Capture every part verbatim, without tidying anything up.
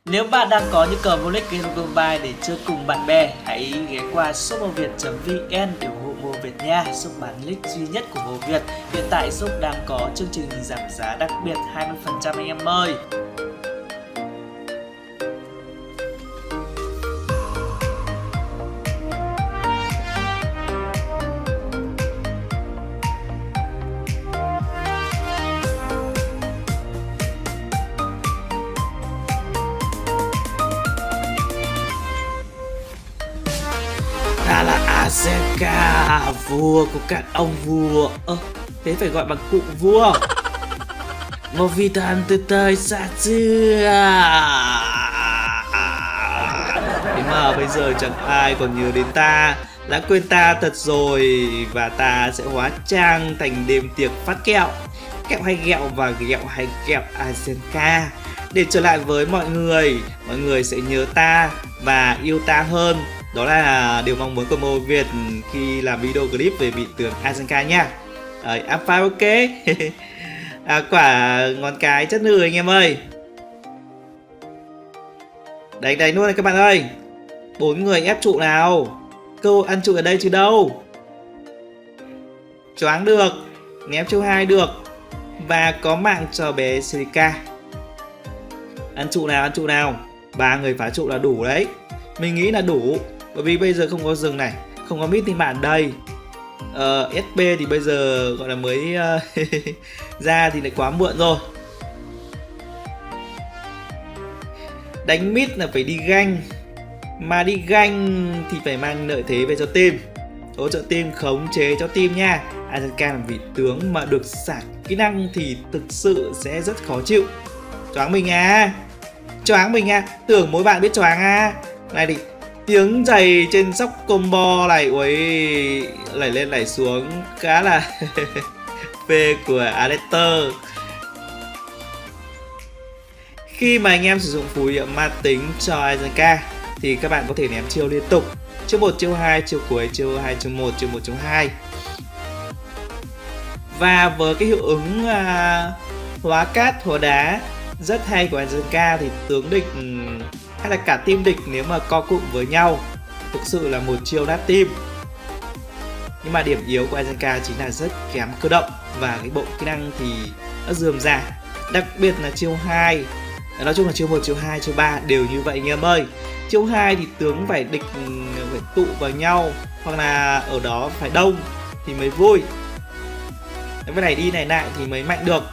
Nếu bạn đang có nhu cầu mua nick game mobile để chơi cùng bạn bè, hãy ghé qua shop moviet chấm vn để ủng hộ Mobile Việt nha, shop bán nick duy nhất của Mobile Việt. Hiện tại shop đang có chương trình giảm giá đặc biệt hai mươi phần trăm anh em ơi. Ta là Azenka, vua của các ông vua. Ơ, thế phải gọi bằng cụ vua. Một vị thần từ thời xa xưa. Thế mà bây giờ chẳng ai còn nhớ đến ta, đã quên ta thật rồi. Và ta sẽ hóa trang thành đêm tiệc phát kẹo, kẹo hay ghẹo và ghẹo hay kẹo Azenka. Để trở lại với mọi người, mọi người sẽ nhớ ta và yêu ta hơn. Đó là điều mong muốn của Mobile Việt khi làm video clip về vị tướng Azenka nha. Đấy, I'm fine, ok. À, quả ngón cái chất nư anh em ơi. Đánh đánh luôn này các bạn ơi. Bốn người ép trụ nào. Câu ăn trụ ở đây chứ đâu. Choáng được, ném chiêu hai được. Và có mạng cho bé Sirika. Ăn trụ nào, ăn trụ nào. Ba người phá trụ là đủ đấy. Mình nghĩ là đủ. Bởi vì bây giờ không có rừng này, không có mít thì bạn đây. ờ, ét pê thì bây giờ gọi là mới uh, ra thì lại quá muộn rồi. Đánh mít là phải đi ganh. Mà đi ganh thì phải mang lợi thế về cho team. Hỗ trợ team, khống chế cho team nha. Azenka là vị tướng mà được xả kỹ năng thì thực sự sẽ rất khó chịu. Choáng mình à. Choáng mình à. Tưởng mỗi bạn biết choáng à. Này thì tiếng giày trên sóc combo này, ui, lẩy lên lẩy xuống khá là phê của Alector. Khi mà anh em sử dụng phù hiệu ma tính cho Azenka thì các bạn có thể ném chiêu liên tục. Chiêu một, chiêu hai, chiêu cuối, chiêu hai, chiêu một, chiêu một, chiêu hai. Và với cái hiệu ứng uh, hóa cát, hóa đá rất hay của Azenka thì tướng địch hay là cả team địch nếu mà co cụm với nhau thực sự là một chiêu nát team. Nhưng mà điểm yếu của Azenka chính là rất kém cơ động và cái bộ kỹ năng thì nó rườm rà, đặc biệt là chiêu hai. Nói chung là chiêu một, chiêu hai, chiêu ba đều như vậy anh em ơi. Chiêu hai thì tướng phải địch phải tụ vào nhau hoặc là ở đó phải đông thì mới vui. Cái này đi này lại thì mới mạnh được.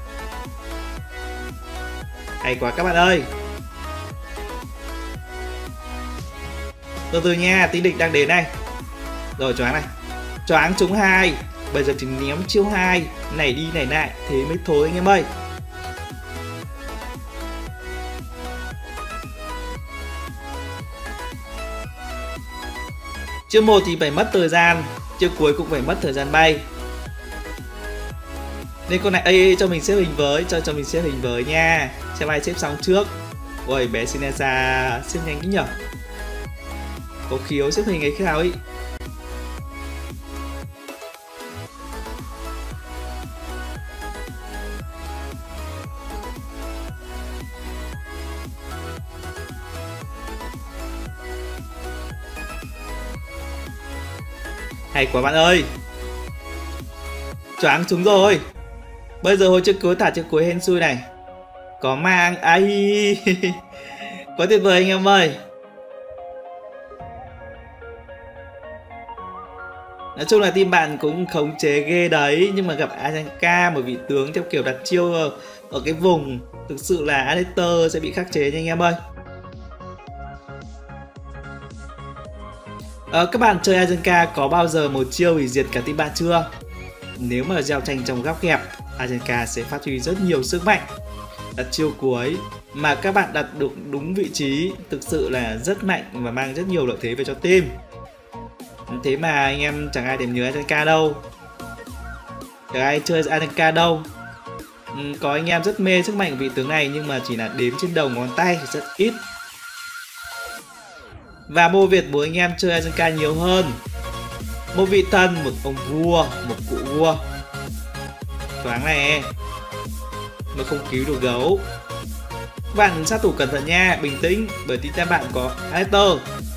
Hay quá các bạn ơi. Từ từ nha, tí địch đang đến này. Rồi choáng này. Choáng trúng hai. Bây giờ chỉ ném chiêu hai, này đi này lại, thế mới thối anh em ơi. Chiêu một thì phải mất thời gian, chiêu cuối cũng phải mất thời gian bay. Nên con này ê, cho mình xếp hình với, cho cho mình xếp hình với nha. Xem ai xếp xong trước. Ôi bé Sinesa xếp nhanh cái nhở. Có khiếu xếp hình ấy khi nào ấy. Hay quá bạn ơi. Choáng chúng rồi. Bây giờ hồi trước cuối thả trước cuối hên xui này. Có mang. Ai. Quá tuyệt vời anh em ơi. Nói chung là team bạn cũng khống chế ghê đấy. Nhưng mà gặp Azenka, một vị tướng theo kiểu đặt chiêu ở cái vùng, thực sự là Alector sẽ bị khắc chế nha anh em ơi. à, Các bạn chơi Azenka có bao giờ một chiêu hủy diệt cả team bạn chưa? Nếu mà gieo tranh trong góc hẹp, Azenka sẽ phát huy rất nhiều sức mạnh. Đặt chiêu cuối mà các bạn đặt được đúng vị trí thực sự là rất mạnh và mang rất nhiều lợi thế về cho team. Thế mà anh em chẳng ai thèm nhớ Azenka đâu. Chẳng ai chơi Azenka đâu. ừ, Có anh em rất mê sức mạnh của vị tướng này nhưng mà chỉ là đếm trên đầu ngón tay, rất ít. Và Mobile Việt muốn anh em chơi Azenka nhiều hơn. Một vị thần, một ông vua, một cụ vua. Thoáng này mà không cứu được gấu. bạn sát thủ cẩn thận nha, bình tĩnh, bởi tí tem bạn có Alector.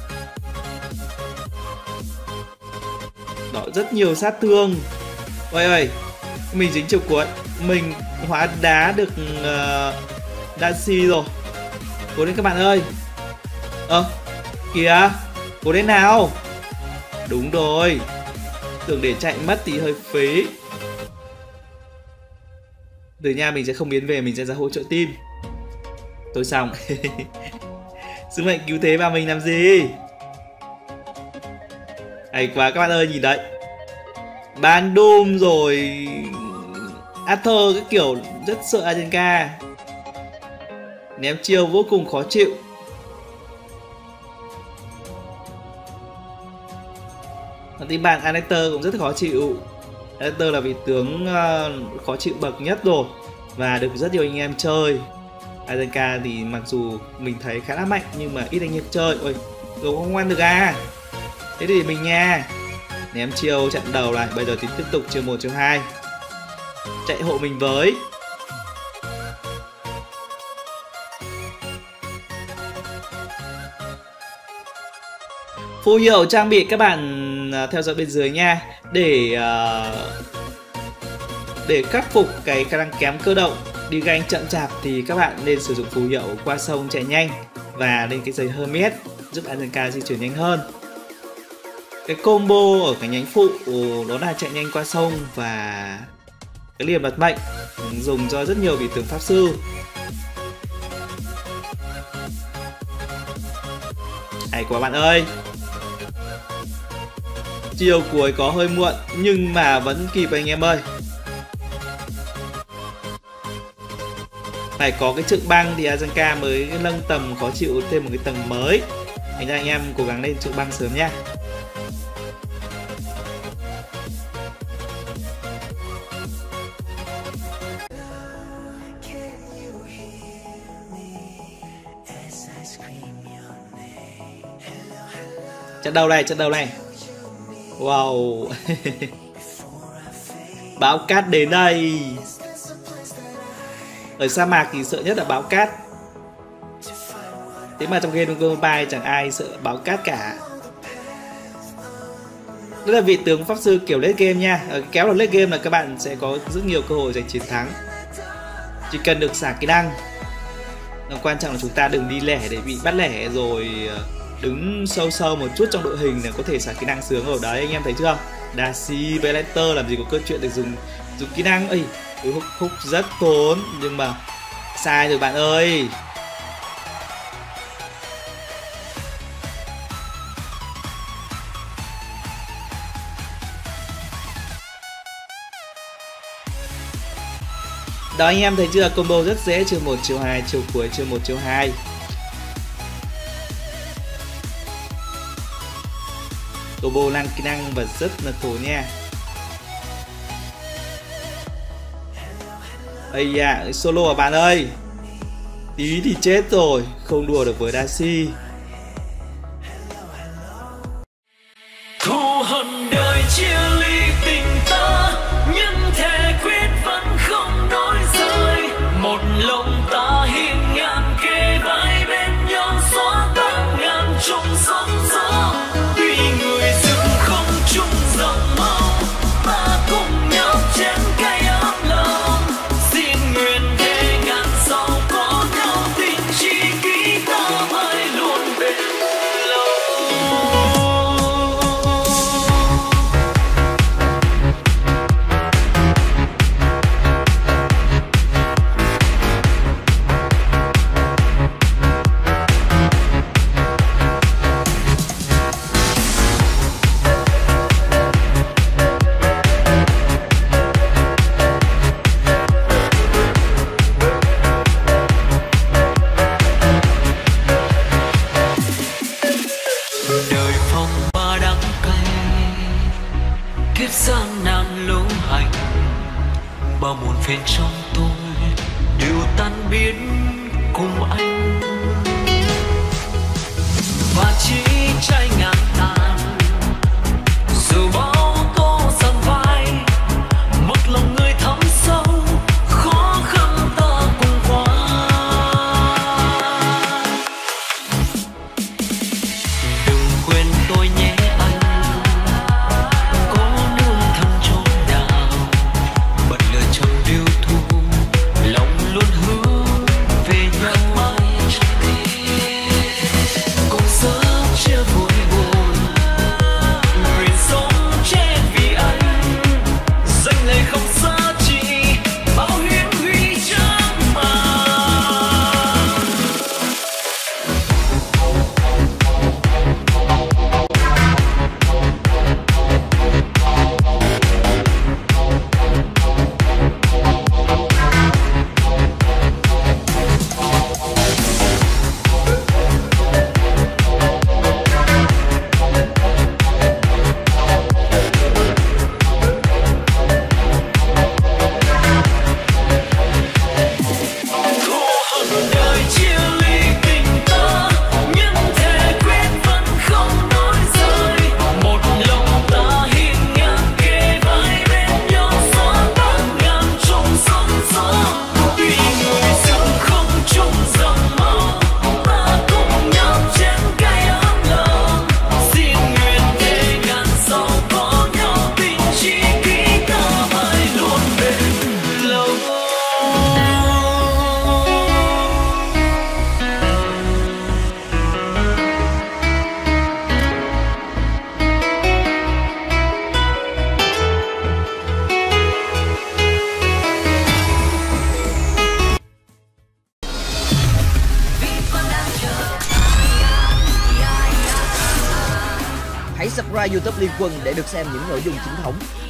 Đó, rất nhiều sát thương. Ôi ơi, mình dính chiều cuốn, mình hóa đá được uh, Darcy rồi. Cố lên các bạn ơi. Ơ, à, kìa, cố lên nào. Đúng rồi, tưởng để chạy mất thì hơi phí. Từ nha, mình sẽ không biến về, mình sẽ ra hỗ trợ team. Tôi xong. Sứ mệnh cứu thế vào mình làm gì? Hay quá các bạn ơi, nhìn đấy. Ban Doom rồi Arthur cái kiểu rất sợ Ajenka. Ném chiêu vô cùng khó chịu. Còn team bạn Alector cũng rất khó chịu. Alector là vị tướng uh, khó chịu bậc nhất rồi và được rất nhiều anh em chơi. Ajenka thì mặc dù mình thấy khá là mạnh nhưng mà ít anh em chơi. Ôi, rồi không ăn được à? Thế thì mình nha. Ném chiêu chặn đầu lại, bây giờ thì tiếp tục chiêu một chiêu hai. Chạy hộ mình với. Phù hiệu trang bị các bạn theo dõi bên dưới nha. Để uh, để khắc phục cái khả năng kém cơ động đi ganh chậm chạp thì các bạn nên sử dụng phù hiệu qua sông chạy nhanh và lên cái giày Hermes giúp Ajenka di chuyển nhanh hơn. Cái combo ở cái nhánh phụ đó là chạy nhanh qua sông và cái liềm đoạt mệnh dùng cho rất nhiều vị tướng pháp sư. Hay quá bạn ơi. Chiều cuối có hơi muộn nhưng mà vẫn kịp anh em ơi. Phải có cái trượng băng thì Ajenka mới nâng tầm khó chịu thêm một cái tầng mới. Thành ra anh em cố gắng lên trượng băng sớm nha. Trận đầu này, trận đầu này. Wow. Bão cát đến đây. Ở sa mạc thì sợ nhất là bão cát. Thế mà trong game Mobile chẳng ai sợ bão cát cả. Đó là vị tướng pháp sư kiểu late game nha. Ở kéo vào late game là các bạn sẽ có rất nhiều cơ hội giành chiến thắng. Chỉ cần được xả kỹ năng. Nó quan trọng là chúng ta đừng đi lẻ để bị bắt lẻ rồi đứng sâu sâu một chút trong đội hình là có thể xả kỹ năng sướng rồi đấy, anh em thấy chưa? Darcy với Alector làm gì có câu chuyện được dùng dùng kỹ năng ấy. Húc húc rất tốn nhưng mà sai rồi bạn ơi. Đó anh em thấy chưa, combo rất dễ, chiêu một chiêu hai, chiêu cuối chiêu một chiêu hai. Combo năng kỹ năng và rất là khổ nha. Ây da, solo à bạn ơi. Tí thì chết rồi, không đùa được với Darcy. Thù hận đời chia ly tình ta, nhưng thề quyết vẫn không nói rời. Một lòng ta hiên ngang kề vai bên nhau, xóa tan ngàn trong sóng gió. Tuy người rừng không chung dòng máu, ta cùng nhau chén cây ấm lòng. Xin nguyện thề ngàn sau có nhau, tình chỉ ký ta mãi luôn bên lâu. Đời phong ba đắng cay, kiếp gian nan lũ hành, bao muôn phiền trong tôi đều tan biến cùng anh. Và chỉ trái ngàn tàn, dù bao tố dần vai, một lòng người thấm sâu, khó khăn ta cùng qua. subscribe YouTube Liên Quân để được xem những nội dung chính thống.